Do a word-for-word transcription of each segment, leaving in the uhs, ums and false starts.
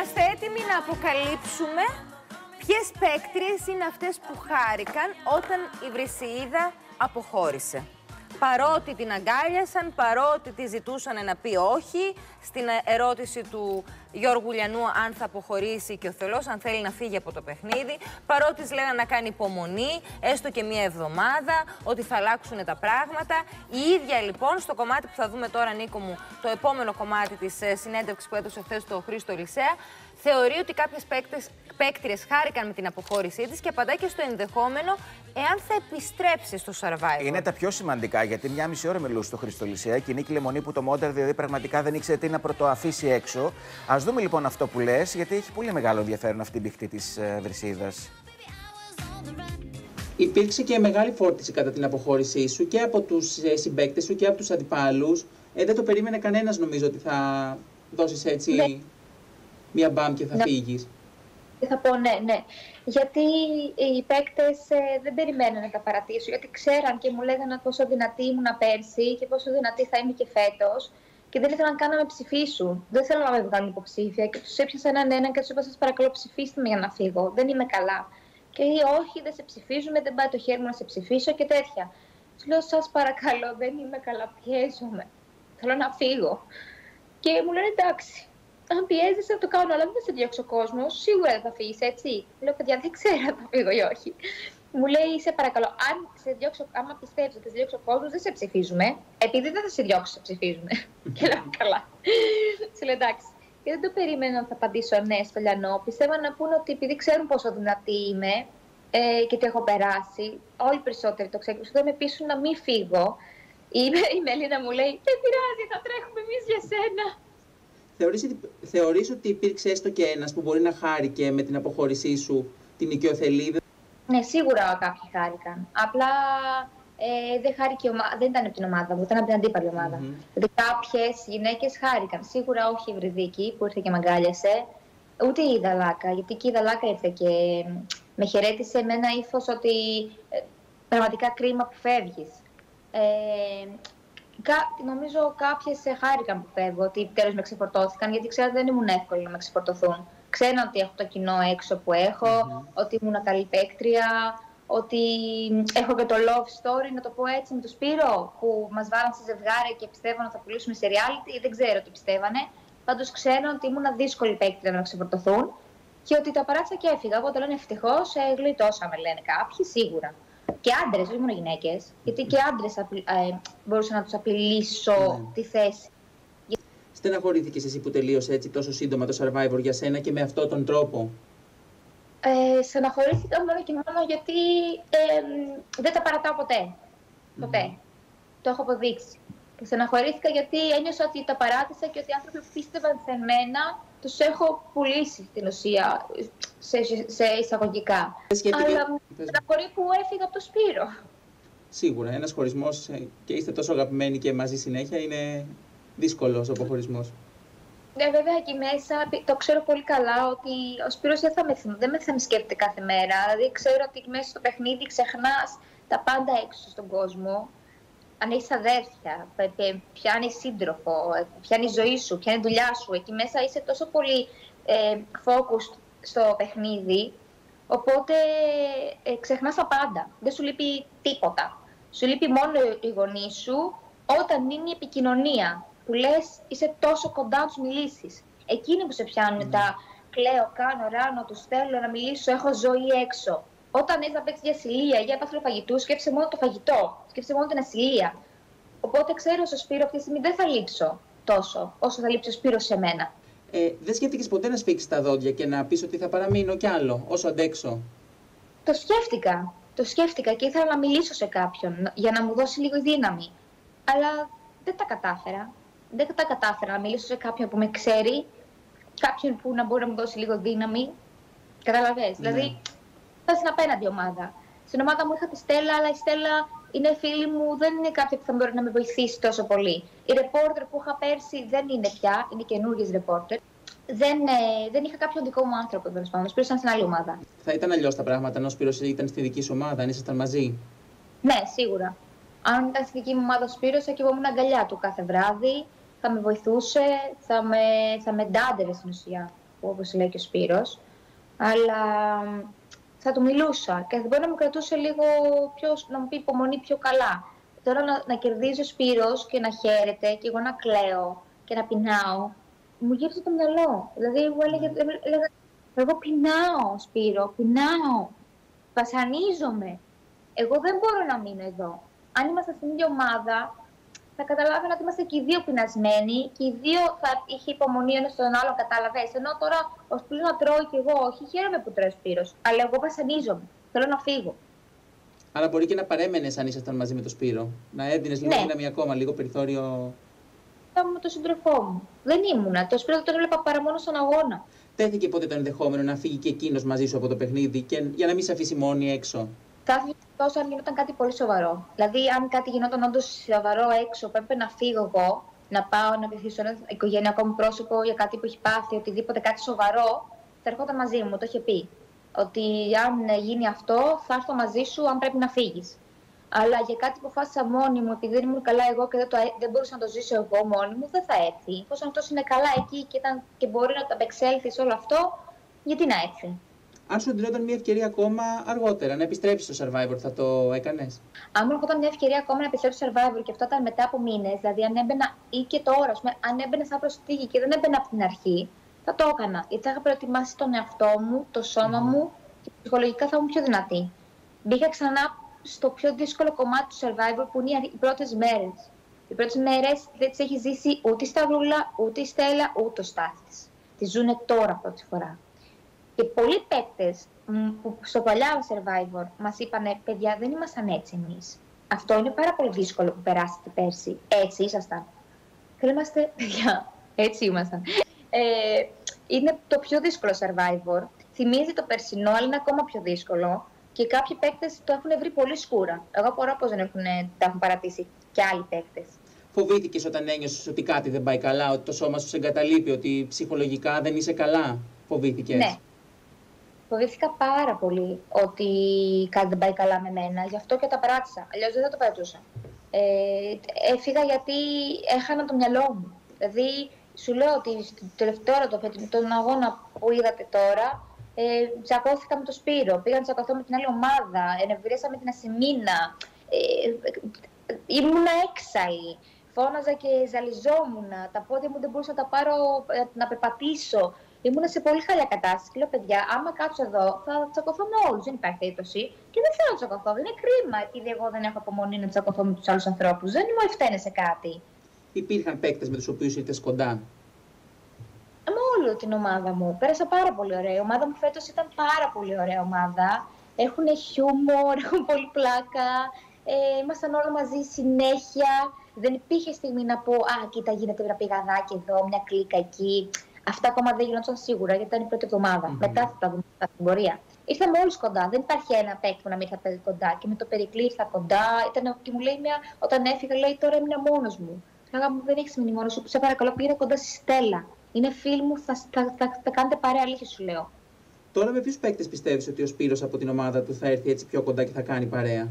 Είμαστε έτοιμοι να αποκαλύψουμε ποιες παίκτριες είναι αυτές που χάρηκαν όταν η Βρυσιίδα αποχώρησε. Παρότι την αγκάλιασαν, παρότι τη ζητούσαν να πει όχι, στην ερώτηση του Γιώργου Λιανού αν θα αποχωρήσει και ο Θεός, αν θέλει να φύγει από το παιχνίδι, παρότι της λέγανε να κάνει υπομονή, έστω και μία εβδομάδα, ότι θα αλλάξουν τα πράγματα. Η ίδια λοιπόν στο κομμάτι που θα δούμε τώρα, Νίκο μου, το επόμενο κομμάτι της συνέντευξης που έδωσε χθες στο Χρήστο Λυσέα, θεωρεί ότι κάποιες παίκτριες χάρηκαν με την αποχώρησή της και απαντάει και στο ενδεχόμενο εάν θα επιστρέψει στο Survivor. Είναι τα πιο σημαντικά, γιατί μια μισή ώρα μιλούσε στο Χρήστο Λυσέα και η Νίκη Λεμονή που το μόντερ δηλαδή πραγματικά δεν ήξερε τι να πρωτοαφήσει έξω. Ας δούμε λοιπόν αυτό που λες, γιατί έχει πολύ μεγάλο ενδιαφέρον αυτή η μπιχτή της ε, Βρυσίδας. Υπήρξε και μεγάλη φόρτιση κατά την αποχώρησή σου και από τους ε, συμπαίκτες σου και από τους αντιπάλους. Ε, δεν το περίμενε κανένας, νομίζω, ότι θα δώσεις έτσι ναι. μία μπαμ και θα ναι. φύγεις. Θα πω ναι, ναι. Γιατί οι παίκτες ε, δεν περιμένουν να τα παρατήσω, γιατί ξέραν και μου λέγανε πόσο δυνατή ήμουν πέρσι και πόσο δυνατή θα είμαι και φέτος. Και δεν ήθελαν καν να με ψηφίσουν. Δεν θέλω να με βγάλουν υποψήφια. Και τους έπιασα έναν έναν και τους είπα: σας παρακαλώ, ψηφίστε με για να φύγω. Δεν είμαι καλά. Και λέει: όχι, δεν σε ψηφίζουμε, δεν πάει το χέρι μου να σε ψηφίσω και τέτοια. Τους λέω: σας παρακαλώ, δεν είμαι καλά, πιέζομαι. Θέλω να φύγω. Και μου λένε: εντάξει. Αν πιέζεσαι να το κάνω, αλλά δεν θα σε διώξει ο κόσμος, σίγουρα δεν θα φύγεις, έτσι. Λέω: παιδιά, δεν ξέρω αν θα φύγω ή όχι. Μου λέει: σε παρακαλώ, αν σε διώξω, άμα πιστεύεις ότι σε διώξει ο κόσμος, δεν σε ψηφίζουμε. Επειδή δεν θα σε διώξει, σε ψηφίζουμε. Και λέω: καλά. Σου λέω: εντάξει. Και δεν το περίμενα να θα απαντήσω ναι στο Λιανό. Πιστεύω να πούνε ότι επειδή ξέρουν πόσο δυνατή είμαι ε, και τι έχω περάσει, όλοι οι περισσότεροι το ξέρουν, θα με πείσουν να μην φύγω. Η, η Μελίνα μου λέει: δεν πειράζει, θα τρέχουμε εμείς για σένα. Θεωρείς, θεωρείς ότι υπήρξε έστω και ένας που μπορεί να χάρηκε με την αποχώρησή σου την οικειοθελή? Ναι, σίγουρα κάποιοι χάρηκαν. Απλά ε, δεν, χάρηκε ομα... δεν ήταν από την ομάδα μου, ήταν από την αντίπαλη ομάδα. Mm-hmm. Δηλαδή κάποιες γυναίκες χάρηκαν. Σίγουρα όχι η Βρυδίκη που ήρθε και με αγκάλιασε, ούτε η Δαλάκα, γιατί και η Δαλάκα ήρθε και με χαιρέτησε με ένα ύφος ότι ε, πραγματικά κρίμα που φεύγεις. Ε, Κα, νομίζω κάποιες χάρηκαν που φεύγω, ότι τέλος με ξεφορτώθηκαν, γιατί ξέρω ότι δεν ήμουν εύκολο να με ξεφορτωθούν. Ξέραν ότι έχω το κοινό έξω που έχω, mm-hmm. ότι ήμουν καλή παίκτρια, ότι έχω και το love story, να το πω έτσι, με το Σπύρο, που μας βάλαν σε ζευγάρι και πιστεύαν ότι θα πουλήσουμε σε reality, δεν ξέρω τι πιστεύανε. Πάντως ξέρω ότι ήμουν δύσκολη παίκτρια να με ξεφορτωθούν και ότι τα παράτησα και έφυγα. Οπότε λένε ευτυχώς, ε, γλιτώσαμε, λένε κάποιοι, σίγουρα. Και άντρες, όχι μόνο γυναίκες, γιατί και άντρες ε, μπορούσα να τους απειλήσω mm. τη θέση. Στεναχωρήθηκες εσύ που τελείωσε έτσι τόσο σύντομα το Survivor για σένα και με αυτόν τον τρόπο? Ε, στεναχωρήθηκα μόνο και μόνο γιατί ε, δεν τα παρατάω ποτέ. Ποτέ. Mm. Το έχω αποδείξει. Και στεναχωρήθηκα γιατί ένιωσα ότι τα παράτησα και ότι οι άνθρωποι που πίστευαν σε μένα τους έχω πουλήσει στην ουσία, σε, σε εισαγωγικά. Σχετικά... Αλλά με στεναχωρεί που έφυγα από το Σπύρο. Σίγουρα, ένας χωρισμός και είστε τόσο αγαπημένοι και μαζί συνέχεια είναι δύσκολος ο αποχωρισμός. Ναι, βέβαια εκεί μέσα το ξέρω πολύ καλά ότι ο Σπύρος δεν θα με, δεν με, θα με σκέφτεται κάθε μέρα. Δηλαδή ξέρω ότι μέσα στο παιχνίδι ξεχνάς τα πάντα έξω στον κόσμο. Αν έχεις αδέρφια, πιάνει σύντροφο, πιάνει ζωή σου, πιάνει δουλειά σου. Εκεί μέσα είσαι τόσο πολύ ε, focused στο παιχνίδι, οπότε ε, ξεχνάς τα πάντα. Δεν σου λείπει τίποτα. Σου λείπει μόνο η γονή σου όταν είναι η επικοινωνία. Που λες είσαι τόσο κοντά να τους μιλήσεις. Εκείνοι που σε πιάνουν mm. τα κλαίω, κάνω, ράνω, τους θέλω να μιλήσω, έχω ζωή έξω. Όταν είσαι να παίξεις για ασυλία ή για έπαθλο φαγητού, σκέφτεσαι μόνο το φαγητό, σκέφτεσαι μόνο την ασυλία. Οπότε ξέρω στο Σπύρο αυτή τη στιγμή δεν θα λείψω τόσο όσο θα λείψει ο Σπύρος σε μένα. Ε, δεν σκέφτηκες ποτέ να σφίξεις τα δόντια και να πεις ότι θα παραμείνω κι άλλο, όσο αντέξω? Το σκέφτηκα. Το σκέφτηκα και ήθελα να μιλήσω σε κάποιον για να μου δώσει λίγο δύναμη. Αλλά δεν τα κατάφερα. Δεν τα κατάφερα να μιλήσω σε κάποιον που με ξέρει, κάποιον που να μπορεί να μου δώσει λίγο δύναμη. Καταλαβες. Ναι. Δηλαδή, θα στην απέναντι ομάδα. Στην ομάδα μου είχα τη Στέλλα, αλλά η Στέλλα είναι φίλη μου, δεν είναι κάποια που θα μπορεί να με βοηθήσει τόσο πολύ. Οι ρεπόρτερ που είχα πέρσι δεν είναι πια, είναι καινούργιες ρεπόρτερ. Δεν, ε, δεν είχα κάποιον δικό μου άνθρωπο, τέλος πάντων. Ο Σπύρος ήταν στην άλλη ομάδα. Θα ήταν αλλιώς τα πράγματα αν ο Σπύρος ήταν στη δική σου ομάδα, αν ήσασταν μαζί? Ναι, σίγουρα. Αν ήταν στη δική μου ομάδα ο Σπύρος, θα κοιμόμουν αγκαλιά του κάθε βράδυ, θα με βοηθούσε, θα με, θα με ντάντευε στην ουσία. που όπως λέει και ο Σπύρος, αλλά θα του μιλούσα και θα μπορεί να μου κρατούσε λίγο πιο, να μου πει υπομονή πιο καλά. Τώρα να, να κερδίζει ο Σπύρος και να χαίρεται και εγώ να κλαίω και να πεινάω, μου γύρισε το μυαλό. Δηλαδή μου έλεγε, έλεγα, εγώ πεινάω Σπύρο, πεινάω, βασανίζομαι. Εγώ δεν μπορώ να μείνω εδώ. Αν είμαστε στην ίδια ομάδα, θα καταλάβαινα ότι είμαστε και οι δύο πεινασμένοι και οι δύο θα είχε υπομονή ένας στον άλλον, κατάλαβες. Ενώ τώρα ο Σπύρος να τρώει και εγώ, όχι, χαίρομαι που τρώει ο Σπύρος, αλλά εγώ βασανίζομαι. Θέλω να φύγω. Αλλά μπορεί και να παρέμενες αν ήσασταν μαζί με τον Σπύρο. Να έδινες λίγο ναι. δύναμη ακόμα, λίγο περιθώριο. Με τον σύντροφό μου. Δεν ήμουνα. Το Σπύρο τον έβλεπα παρά μόνο στον αγώνα. Τέθηκε ποτέ το ενδεχόμενο να φύγει και εκείνος μαζί σου από το παιχνίδι και για να μην σε αφήσει μόνη έξω? Κάθε τόσο αν γινόταν κάτι πολύ σοβαρό. Δηλαδή, αν κάτι γινόταν όντως σοβαρό έξω, πρέπει να φύγω εγώ, να πάω να βοηθήσω ένα οικογενειακό μου πρόσωπο για κάτι που έχει πάθει, οτιδήποτε κάτι σοβαρό, θα ερχόταν μαζί μου. Το είχε πει. Ότι αν γίνει αυτό, θα έρθω μαζί σου αν πρέπει να φύγεις. Αλλά για κάτι που αποφάσισα μόνη μου, επειδή δεν ήμουν καλά εγώ και δεν, το, δεν μπορούσα να το ζήσω εγώ μόνη μου, δεν θα έρθει. Εφόσον αυτό είναι καλά εκεί και, ήταν, και μπορεί να το απεξέλθει σε όλο αυτό, γιατί να έρθει. Αν σου δινόταν μια ευκαιρία ακόμα αργότερα να επιστρέψεις στο Survivor, θα το έκανες? Αν μου έρχονταν μια ευκαιρία ακόμα να επιστρέψω στο Survivor και αυτό ήταν μετά από μήνες, δηλαδή αν έμπαινα ή και τώρα, αν έμπαινα σαν προσθήκη και δεν έμπαινα από την αρχή, θα το έκανα. Γιατί θα είχα προετοιμάσει τον εαυτό μου, το σώμα mm. μου και ψυχολογικά θα ήμουν πιο δυνατή. Μπήκα ξανά στο πιο δύσκολο κομμάτι του Survivor που είναι οι πρώτες μέρες. Οι πρώτες μέρες δεν τις έχει ζήσει ούτε η Σταυρούλα, ούτε η Στέλλα, ούτε ο Στάθης. Τις ζουνε τώρα πρώτη φορά. Και πολλοί παίκτες που στο παλιό Survivor μας είπανε, παιδιά, δεν ήμασταν έτσι εμείς. Αυτό είναι πάρα πολύ δύσκολο που περάσατε πέρσι. Έτσι ήσασταν. Και είμαστε, παιδιά, έτσι ήμασταν. Ε, είναι το πιο δύσκολο Survivor. Θυμίζει το περσινό, αλλά είναι ακόμα πιο δύσκολο. Και κάποιοι παίκτες το έχουν βρει πολύ σκούρα. Εγώ απορώ πως δεν έχουν, τα έχουν παρατήσει και άλλοι παίκτες. Φοβήθηκες όταν ένιωσες ότι κάτι δεν πάει καλά, ότι το σώμα σου σε εγκαταλείπει, ότι ψυχολογικά δεν είσαι καλά? Φοβήθηκες? Ναι. Φοβήθηκα πάρα πολύ ότι κάτι δεν πάει καλά με μένα, γι' αυτό και τα παράτησα. Αλλιώς δεν θα το παρατούσα. Ε, έφυγα γιατί έχανα το μυαλό μου. Δηλαδή, σου λέω ότι στο τελευταίο το, τον αγώνα που είδατε τώρα, ε, τσακώθηκα με τον Σπύρο, πήγα να τσακωθώ με την άλλη ομάδα, ενευρίασα με την Ασημίνα, ε, ε, ήμουνα έξαλλη, φώναζα και ζαλιζόμουν, τα πόδια μου δεν μπορούσα να τα πάρω, να πεπατήσω. Ήμουν σε πολύ χαλιά κατάσταση και λέω, παιδιά, άμα κάτσω εδώ θα τσακωθώ με όλους, δεν υπάρχει περίπτωση. Και δεν θέλω να τσακωθώ, δεν είναι κρίμα επειδή εγώ δεν έχω απομονή να τσακωθώ με τους άλλους ανθρώπους. Δεν μου ευθύνε σε κάτι. Υπήρχαν παίκτες με τους οποίους ήρθες κοντά? Με όλη την ομάδα μου. Πέρασα πάρα πολύ ωραία. Η ομάδα μου φέτος ήταν πάρα πολύ ωραία ομάδα. Έχουν χιούμορ, έχουν πολύ πλάκα. Ε, ήμασταν όλοι μαζί συνέχεια. Δεν υπήρχε στιγμή να πω, α, κοίτα, γίνεται ένα πηγαδάκι εδώ, μια κλίκα εκεί. Αυτά ακόμα δεν γινόταν σίγουρα γιατί ήταν η πρώτη εβδομάδα. Mm-hmm. Μετά θα τα δούμε στην πορεία. Ήρθαμε όλοι κοντά. Δεν υπάρχει ένα παίκτη που να μην ήρθα κοντά. Και με το Περικλή ήρθα κοντά. Ήταν, και μου λέει μια, όταν έφυγα, λέει τώρα έμεινα μόνος μου. Λέγα μου, δεν έχει μείνει μόνος σου. Σε παρακαλώ, πήγαινε κοντά στη Στέλλα. Είναι φίλη μου, θα, θα, θα, θα κάνετε παρέα, αλήθεια σου λέω. Τώρα με ποιους παίκτες πιστεύεις ότι ο Σπύρος από την ομάδα του θα έρθει έτσι πιο κοντά και θα κάνει παρέα?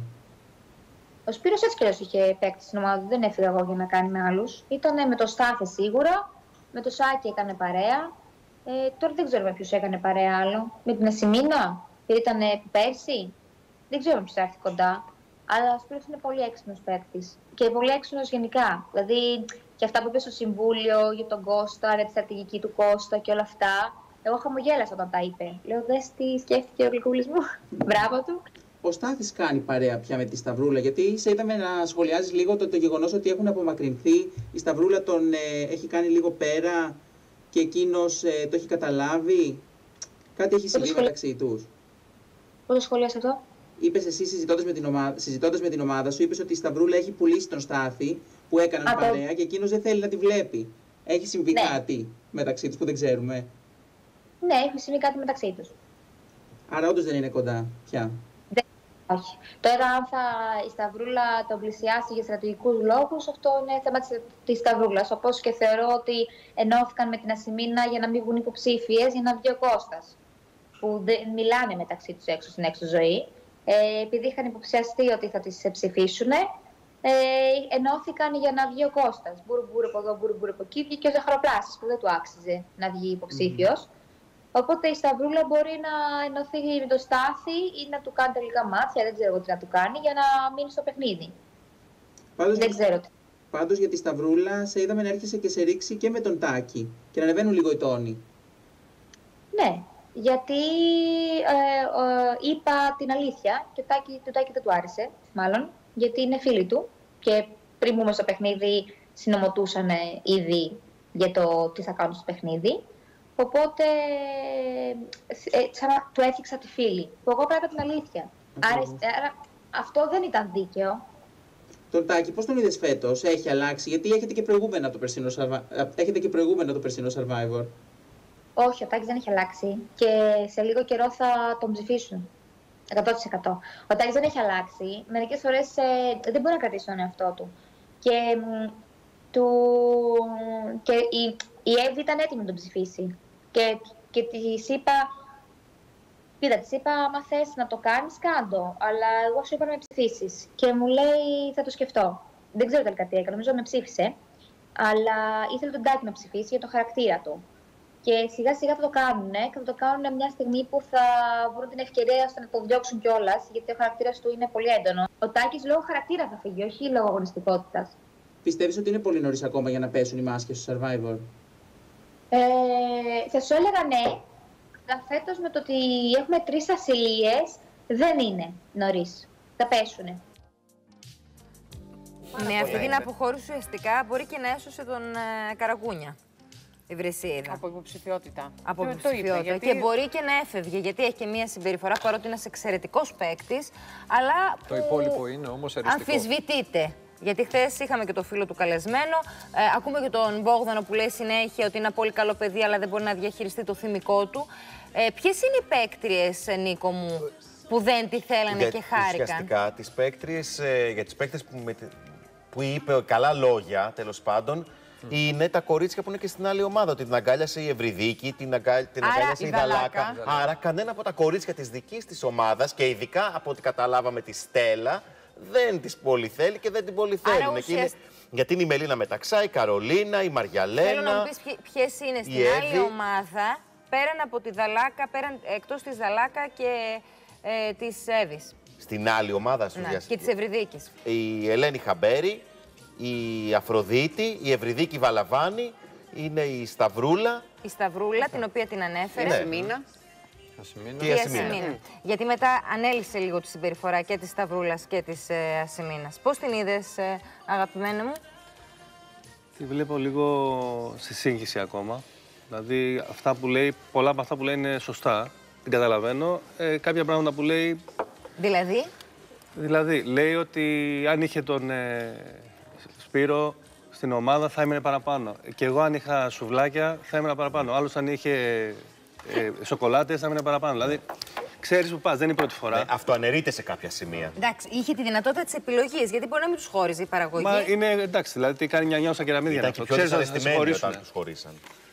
Ο Σπύρος έτσι κι αλλιώς είχε παίκτη στην ομάδα του. Δεν έφυγα εγώ για να κάνει με άλλους. Ήταν με το Στάθη σίγουρα. Με το Σάκη έκανε παρέα. Ε, τώρα δεν ξέρω με ποιους έκανε παρέα άλλο. Με την Ασημίνα, που ήταν πέρσι. Δεν ξέρω με ποιους θα έρθει κοντά. Αλλά ο Σπύρος είναι πολύ έξυπνος παίκτης. Και πολύ έξυπνος γενικά. Δηλαδή, και αυτά που είπε στο Συμβούλιο για τον Κώστα, για τη στρατηγική του Κώστα και όλα αυτά. Εγώ χαμογέλασα όταν τα είπε. Λέω, δες τι σκέφτηκε ο γλυκούλης μου. Μπράβο του. Ο Στάθης κάνει παρέα πια με τη Σταυρούλα, γιατί σε είδαμε να σχολιάζεις λίγο το, το γεγονός ότι έχουν απομακρυνθεί. Η Σταυρούλα τον ε, έχει κάνει λίγο πέρα και εκείνος ε, το έχει καταλάβει. Κάτι έχει συμβεί μεταξύ τους. Πώς το σχολιάσαι αυτό? Είπες εσύ συζητώντας με, την ομάδα, συζητώντας με την ομάδα σου, είπες ότι η Σταυρούλα έχει πουλήσει τον Στάθη που έκαναν Α, παρέα το... και εκείνος δεν θέλει να τη βλέπει. Έχει συμβεί ναι. κάτι μεταξύ τους που δεν ξέρουμε? Ναι, έχει συμβεί κάτι μεταξύ τους. Άρα όντως δεν είναι κοντά πια? Όχι. Τώρα, αν θα η Σταυρούλα τον πλησιάσει για στρατηγικούς λόγους, αυτό είναι θέμα της Σταυρούλας. Όπως και θεωρώ ότι ενώθηκαν με την Ασημίνα για να μην βγουν υποψήφιες, για να βγει ο Κώστας. Που δεν μιλάνε μεταξύ τους έξω στην έξω ζωή. Ε, επειδή είχαν υποψιαστεί ότι θα τις ψηφίσουν, ε, ενώθηκαν για να βγει ο Κώστας. Μπούρου μπούρου από εδώ, μπούρου μπούρου από εκεί, και ο Ζαχαροπλάστης που δεν του άξιζε να βγει υποψήφιος. Mm. Οπότε η Σταυρούλα μπορεί να ενωθεί με το Στάθη ή να του κάνει τα λίγα μάτια, δεν ξέρω τι να του κάνει, για να μείνει στο παιχνίδι. Πάντως, δεν ξέρω τι. Πάντως για τη Σταυρούλα σε είδαμε να έρχεσαι και σε ρήξη και με τον Τάκη και να ανεβαίνουν λίγο οι τόνοι. Ναι, γιατί ε, ε, είπα την αλήθεια και το Τάκη, το Τάκη δεν του άρεσε, μάλλον, γιατί είναι φίλοι του και πριν μπούμε στο παιχνίδι συνομωτούσαν ήδη για το τι θα κάνουν στο παιχνίδι. Οπότε ε, σαν να του έθιξα τη φίλη, που εγώ πρέπει την αλήθεια. Άρα, άρα αυτό δεν ήταν δίκαιο. Τον Τάκη, πώς τον είδες φέτος, έχει αλλάξει, γιατί έχετε και προηγούμενα το περσινό, έχετε και προηγούμενο το περσινό Survivor. Όχι, ο Τάκης δεν έχει αλλάξει και σε λίγο καιρό θα τον ψηφίσουν. εκατό τοις εκατό. Ο Τάκης δεν έχει αλλάξει. Μερικές φορές ε, δεν μπορεί να κρατήσει τον εαυτό του. Και, του, και η, η Εύη ήταν έτοιμη να τον ψηφίσει. Και, και της είπα, κοίτα, της είπα, άμα θες να το κάνεις, κάντο. Αλλά εγώ σου είπα να με ψηφίσεις. Και μου λέει, θα το σκεφτώ. Δεν ξέρω τελικά τι έκανε, νομίζω με ψήφισε. Αλλά ήθελε τον Τάκη να ψηφίσει για το χαρακτήρα του. Και σιγά σιγά θα το κάνουν και θα το κάνουν μια στιγμή που θα βρουν την ευκαιρία ώστε να το διώξουν κιόλας, γιατί ο χαρακτήρας του είναι πολύ έντονο. Ο Τάκης λόγω χαρακτήρα θα φύγει, όχι λόγω αγωνιστικότητας. Πιστεύεις ότι είναι πολύ νωρίς ακόμα για να πέσουν οι μάσκες στο Survivor? Ε, θα σου έλεγα ναι, αλλά φέτος με το ότι έχουμε τρεις ασυλίες δεν είναι νωρίς. Θα πέσουνε. Ναι, αυτή την αποχώρηση ουσιαστικά μπορεί και να έσωσε τον ε, Καραγκούνια. Η Βρυσίδα. Από υποψηφιότητα. Από το, υποψηφιότητα. Το είπε, γιατί... Και μπορεί και να έφευγε, γιατί έχει και μια συμπεριφορά, παρότι είναι ένας εξαιρετικός παίκτης, αλλά το υπόλοιπο είναι όμως αριστικό. αμφισβητείται. Γιατί χθες είχαμε και το φίλο του καλεσμένο, ε, ακούμε και τον Μπόγδανο που λέει συνέχεια ότι είναι ένα πολύ καλό παιδί, αλλά δεν μπορεί να διαχειριστεί το θυμικό του. Ε, ποιες είναι οι παίκτριες, Νίκο μου, που δεν τη θέλανε για, και χάρηκαν? Ουσιαστικά, τις παίκτριες, ε, για τις παίκτες που, με, που είπε καλά λόγια, τέλος πάντων, mm. είναι τα κορίτσια που είναι και στην άλλη ομάδα. Ότι την αγκάλιασε η Ευρυδίκη, την, αγκα... την αγκάλιασε η, η Δαλάκα. Δαλάκα. Άρα, κανένα από τα κορίτσια της δικής της ομάδας και ειδικά από ό,τι καταλάβαμε τη Στέλλα, δεν τις πολύ θέλει και δεν την πολύ θέλουν. Ουσιαστικά... Γιατί είναι η Μελίνα Μεταξά, η Καρολίνα, η Μαριαλένα. Θέλω να μου πεις ποιες είναι στην άλλη ομάδα, πέραν από τη Δαλάκα, πέραν, εκτός της Δαλάκα και ε, της Εύης. Στην άλλη ομάδα σου, ναι, και της Ευρυδίκης. Η Ελένη Χαμπέρη, η Αφροδίτη, η Ευρυδίκη Βαλαβάνη, είναι η Σταυρούλα. Η Σταυρούλα, την οποία την ανέφερε. Ναι. Η Ασημίνα. Και η Ασημίνα. Mm. Γιατί μετά ανέλησε λίγο τη συμπεριφορά και της Σταυρούλας και της ε, Ασημίνας. Πώς την είδες, ε, αγαπημένη μου? Τη βλέπω λίγο στη σύγχυση ακόμα. Δηλαδή, αυτά που λέει, πολλά από αυτά που λέει είναι σωστά. Την καταλαβαίνω. Ε, κάποια πράγματα που λέει... Δηλαδή? Δηλαδή, λέει ότι αν είχε τον ε, Σπύρο στην ομάδα θα έμενε παραπάνω. Και εγώ αν είχα σουβλάκια θα έμενα παραπάνω. Άλλος αν είχε ε, σοκολάτες θα έμενε παραπάνω. Δηλαδή, ξέρεις που πας, δεν είναι η πρώτη φορά. Ναι, αυτό αναιρείται σε κάποια σημεία. Εντάξει, είχε τη δυνατότητα της επιλογής, γιατί μπορεί να μην τους χώριζε η παραγωγή. Μα είναι εντάξει, δηλαδή κάνει μια νιώσα κεραμίδια. Ήταν και πιο δυσαρεστημένοι όταν τους χωρίσαν.